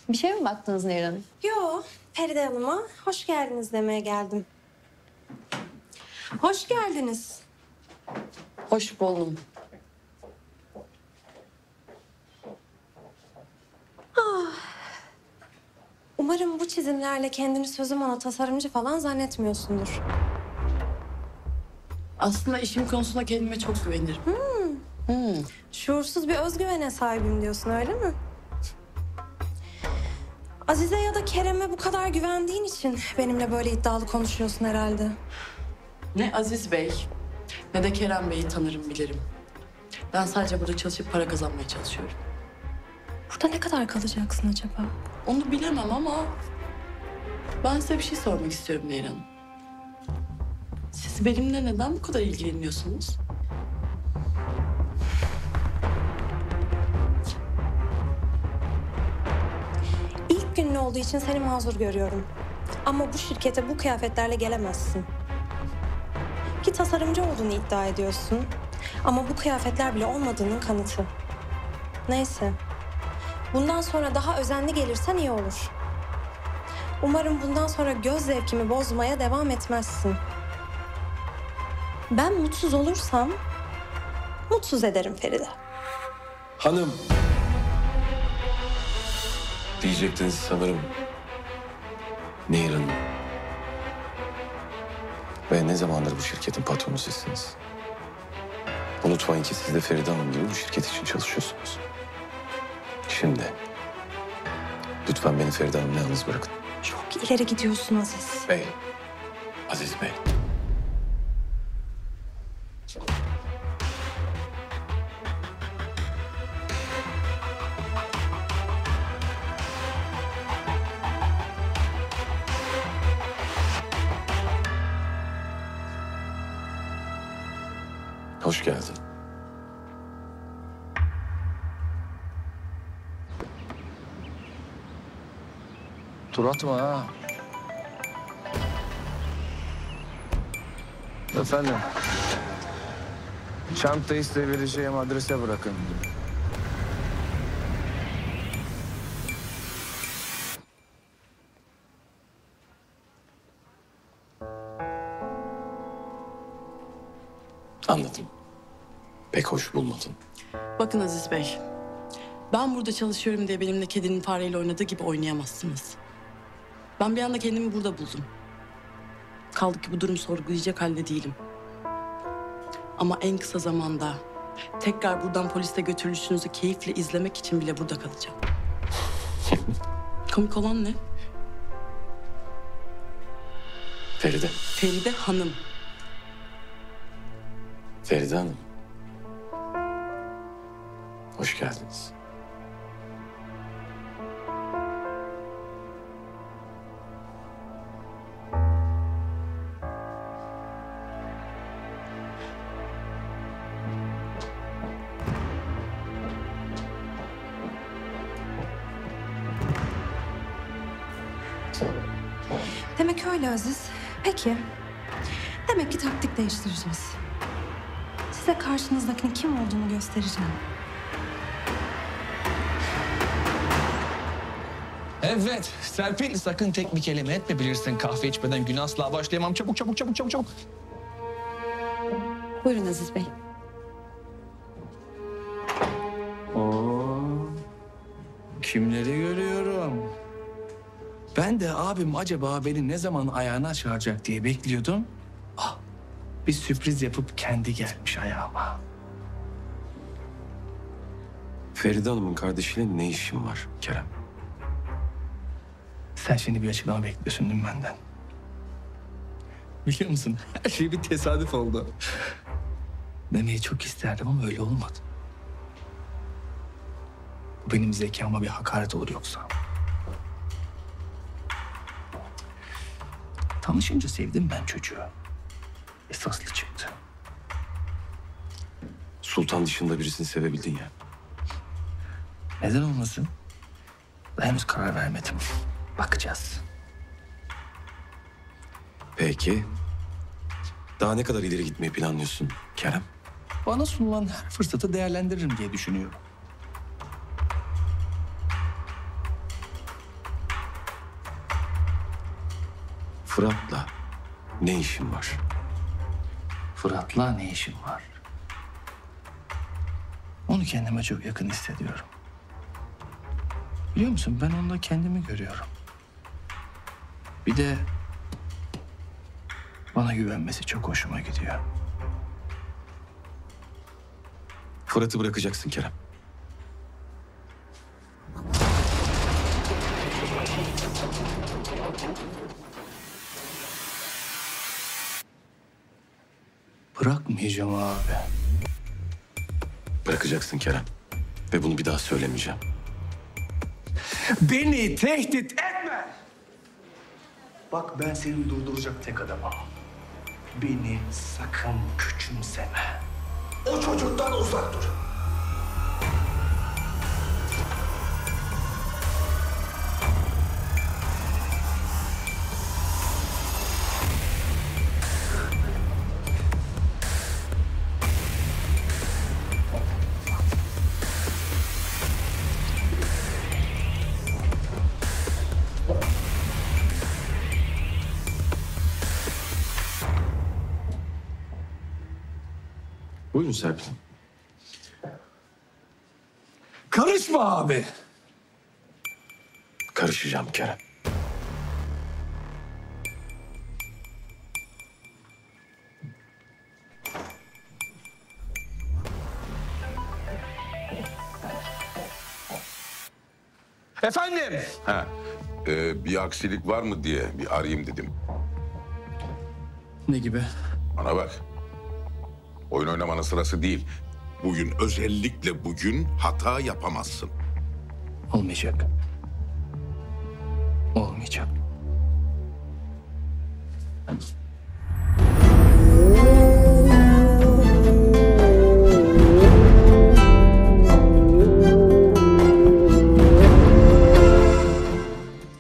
Bir şeye mi baktınız Nehir Hanım? Yo, Feride Hanım'a hoş geldiniz demeye geldim. Hoş geldiniz. Hoş buldum. Umarım bu çizimlerle kendini sözüm ona tasarımcı falan zannetmiyorsundur. Aslında işim konusunda kendime çok güvenirim. Şuursuz bir özgüvene sahibim diyorsun, öyle mi? Azize ya da Kerem'e bu kadar güvendiğin için benimle böyle iddialı konuşuyorsun herhalde. Ne Aziz Bey ne de Kerem Bey'i tanırım bilirim. Ben sadece burada çalışıp para kazanmaya çalışıyorum. Burada ne kadar kalacaksın acaba? Onu bilemem ama ben size bir şey sormak istiyorum Nehir Hanım. Siz benimle neden bu kadar ilgileniyorsunuz? İlk günün olduğu için seni mazur görüyorum. Ama bu şirkete bu kıyafetlerle gelemezsin. Ki tasarımcı olduğunu iddia ediyorsun. Ama bu kıyafetler bile olmadığının kanıtı. Neyse. Bundan sonra daha özenli gelirsen iyi olur. Umarım bundan sonra göz zevkimi bozmaya devam etmezsin. Ben mutsuz olursam mutsuz ederim Feride. Hanım. Diyecektiniz sanırım. Nehir Hanım. Ve ne zamandır bu şirketin patronu sizsiniz. Unutmayın ki siz de Feride Hanım gibi bu şirket için çalışıyorsunuz. Şimdi lütfen beni Feride Hanım'la yalnız bırakın. Çok ileri gidiyorsun Aziz. Bey, Aziz Bey. Hoş geldin. Tur atma ha. Efendim. Çantayı size vereceğim adrese bırakın. Anladım. Pek hoş bulmadın. Bakın Aziz Bey, ben burada çalışıyorum diye benimle kedinin fareyle oynadığı gibi oynayamazsınız. Ben bir anda kendimi burada buldum. Kaldı ki bu durumu sorgulayacak halde değilim. Ama en kısa zamanda tekrar buradan poliste götürülüşünüzü keyifle izlemek için bile burada kalacağım. Komik olan ne? Feride. Feride Hanım. Feride Hanım. Hoş geldiniz. Demek öyle Aziz. Peki. Demek ki taktik değiştireceğiz. Size karşınızdakinin kim olduğunu göstereceğim. Evet, Serpil sakın tek bir kelime etme, bilirsin kahve içmeden güne asla başlayamam. Çabuk, çabuk, çabuk, çabuk, çabuk. Buyurun Aziz Bey. Oo, kimleri görüyorum. Ben de abim acaba beni ne zaman ayağına çağıracak diye bekliyordum. Ah, bir sürpriz yapıp kendi gelmiş ayağıma. Feride Hanım'ın kardeşiyle ne işin var Kerem? Sen şimdi bir açıklama bekliyorsun değil mi benden? Biliyor musun? Her şey bir tesadüf oldu. Demeyi çok isterdim ama öyle olmadı. Bu benim zekama bir hakaret olur yoksa. Tanışınca sevdim ben çocuğu. Esaslı çıktı. Sultan dışında birisini sevebildin ya. Neden olmasın? Ben henüz karar vermedim. Bakacağız. Peki. Daha ne kadar ileri gitmeyi planlıyorsun Kerem? Bana sunulan her fırsatı değerlendiririm diye düşünüyorum. Fırat'la ne işin var? Fırat'la ne işim var? Onu kendime çok yakın hissediyorum. Biliyor musun, ben onda kendimi görüyorum. Bir de bana güvenmesi çok hoşuma gidiyor. Fırat'ı bırakacaksın Kerem. Bırakmayacağım abi. Bırakacaksın Kerem. Ve bunu bir daha söylemeyeceğim. Beni tehdit etme! Bak, ben seni durduracak tek adamım. Beni sakın küçümseme. O çocuktan uzak dur. Buyurun Serpil. Karışma abi. Karışacağım Kerem. Efendim? Ha, bir aksilik var mı diye bir arayayım dedim. Ne gibi? Bana bak. Oyun oynamanın sırası değil. Bugün, özellikle bugün hata yapamazsın. Olmayacak. Olmayacak.